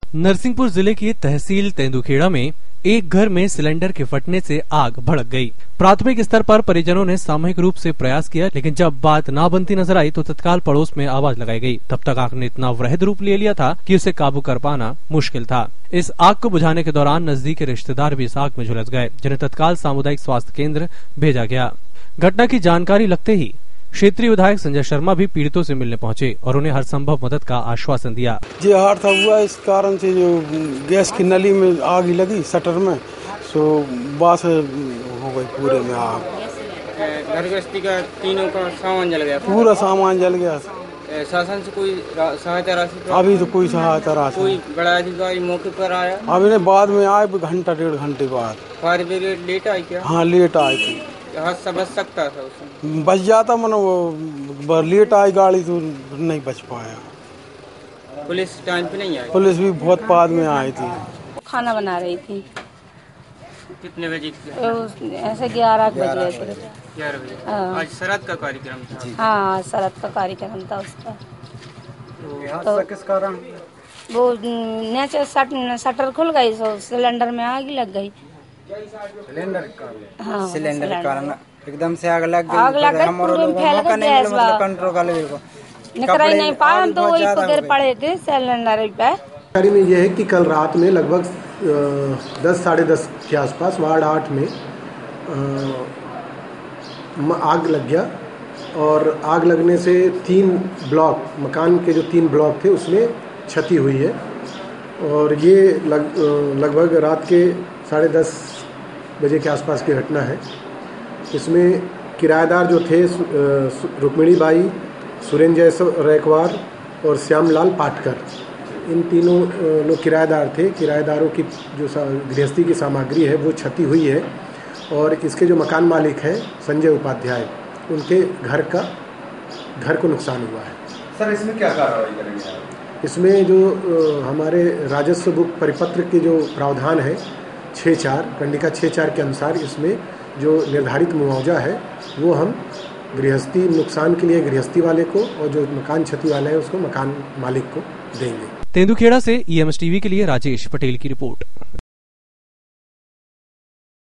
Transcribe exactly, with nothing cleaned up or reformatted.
नरसिंहपुर जिले की तहसील तेंदुखेड़ा में एक घर में सिलेंडर के फटने से आग भड़क गई। प्राथमिक स्तर पर परिजनों ने सामूहिक रूप से प्रयास किया, लेकिन जब बात ना बनती नजर आई तो तत्काल पड़ोस में आवाज लगाई गई। तब तक आग ने इतना वृहद रूप ले लिया था कि उसे काबू कर पाना मुश्किल था। इस आग को बुझाने के दौरान नजदीकी रिश्तेदार भी इस आग में झुलस गए, जिन्हें तत्काल सामुदायिक स्वास्थ्य केंद्र भेजा गया। घटना की जानकारी लगते ही क्षेत्रीय विधायक संजय शर्मा भी पीड़ितों से मिलने पहुंचे और उन्हें हर संभव मदद का आश्वासन दिया। ये हादसा हुआ इस कारण से जो गैस की नली में आग लगी शटर में, सो बास हो गई पूरे में आग। घर गृहस्थी का तीनों का सामान जल गया, पूरा सामान जल गया। शासन से कोई सहायता राशि? अभी तो कोई सहायता राशि। कोई बड़ा अधिकारी मौके पर आया? अभी ने बाद में आए, घंटा डेढ़ घंटे बाद। फायर ब्रिगेड लेट आई क्या? हाँ लेट आई थी। हादसा बच सकता था उसमें? बच जाता, मन वो लेट आई गाड़ी तो नहीं बच पाया। पुलिस टाइम पे नहीं आई? पुलिस भी बहुत बाद में आई थी। खाना बना रही थी। कितने बजे? ऐसे ग्यारह बजे थे। ग्यारह बजे। आज श्राद्ध का कार्यक्रम था? हाँ श्राद्ध का कार्यक्रम था उसका। तो किस कारण? वो नीचे शटर खुल गई, तो सिलेंडर में आग लग गई। सिलेंडर के कारण? हाँ, सिलेंडर के कारण एकदम से आग लग गई। आग लग गई, पूरे में फैल गई गैस। मतलब कंट्रोल कर ले को निकल ही नहीं पाया, हम तो वही गिर पड़े थे सिलेंडर पे। जानकारी में यह है कि कल रात में लगभग दस साढ़े दस के आसपास वार्ड आठ में आ, आग लग गया और आग लगने से तीन ब्लॉक, मकान के जो तीन ब्लॉक थे उसमें क्षति हुई है। और ये लग, लगभग रात के साढ़े दस बजे के आसपास की घटना है। इसमें किराएदार जो थे रुक्मिणी बाई, सुरेंद्र रैकवार और श्यामलाल पाटकर, इन तीनों लोग किराएदार थे। किराएदारों की जो गृहस्थी की सामग्री है वो क्षति हुई है और इसके जो मकान मालिक हैं संजय उपाध्याय, उनके घर का घर को नुकसान हुआ है। सर इसमें क्या कार्रवाई करेंगे आप? इसमें जो हमारे राजस्व बुक परिपत्र के जो प्रावधान है छः चार कंडिका छः चार के अनुसार इसमें जो निर्धारित मुआवजा है वो हम गृहस्थी नुकसान के लिए गृहस्थी वाले को और जो मकान क्षति वाला है उसको मकान मालिक को देंगे। तेंदुखेड़ा से ई एम एस टीवी के लिए राजेश पटेल की रिपोर्ट।